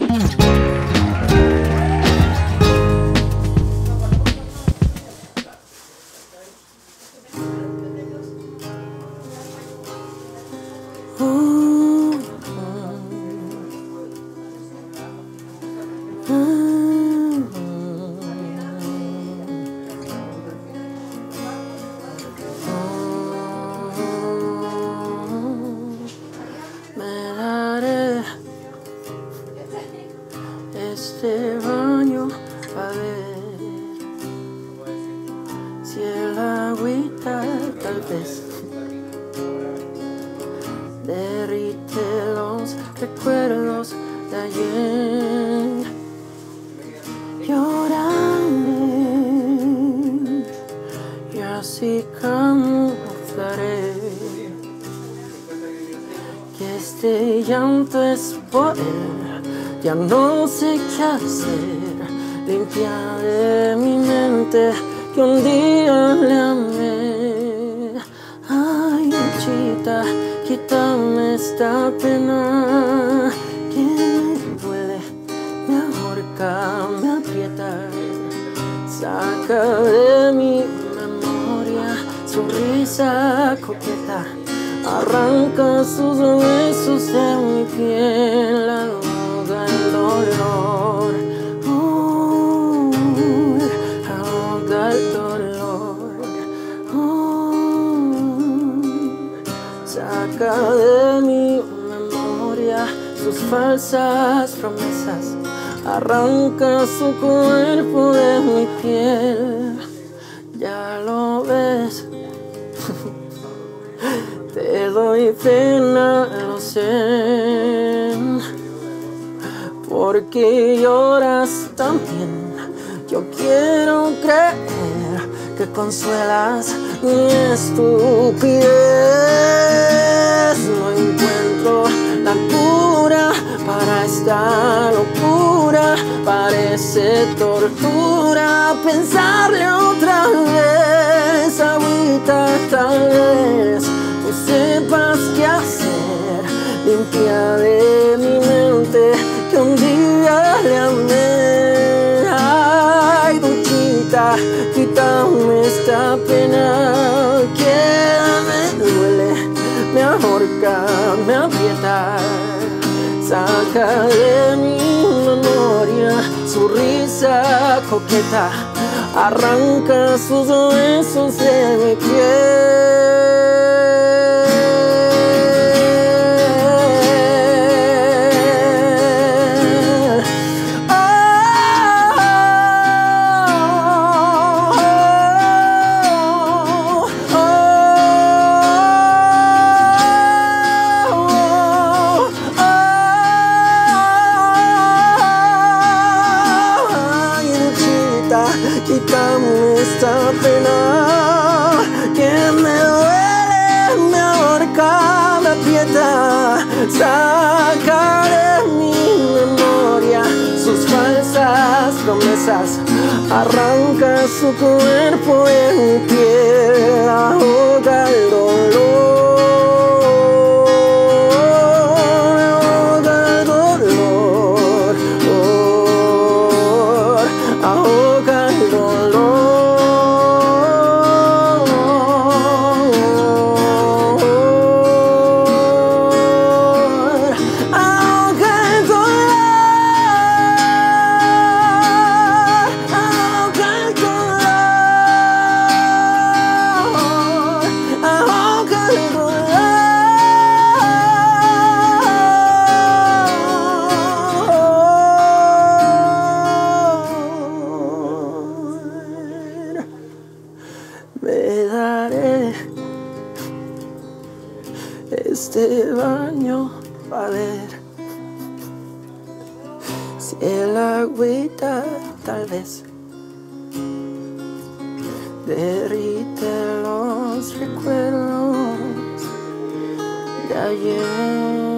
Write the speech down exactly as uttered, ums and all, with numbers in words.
Este baño a ver si el agüita tal vez derrite los recuerdos de ayer. Lloraré y así camuflaré que este llanto es por él. Ya no sé qué hacer, limpia de mi mente que un día le amé. Ay, Luchita, quítame esta pena que me duele, me ahorca, me aprieta. Saca de mi memoria su risa coqueta, arranca sus besos de mi piel. El dolor, uh, ahoga el dolor, uh, saca de mi memoria sus falsas promesas, arranca su cuerpo de mi piel. Ya lo ves, te doy pena, lo sé, porque lloras también. Yo quiero creer que consuelas mi estupidez. No encuentro la cura para esta locura. Parece tortura pensarle otra vez. Agüita, tal vez tú sepas qué hacer. Limpia de mi mente que un día le amé. Ay, Luchita, quítame esta pena que me duele, me ahorca, me aprieta. Saca de mi memoria su risa coqueta, arranca sus besos de mi piel. Quítame esta pena que me duele, me ahorca, me aprieta. Saca de mi memoria sus falsas promesas, arranca su cuerpo en piel, ahoga el dolor. Me daré este baño para ver si el agüita tal vez derrite los recuerdos de ayer.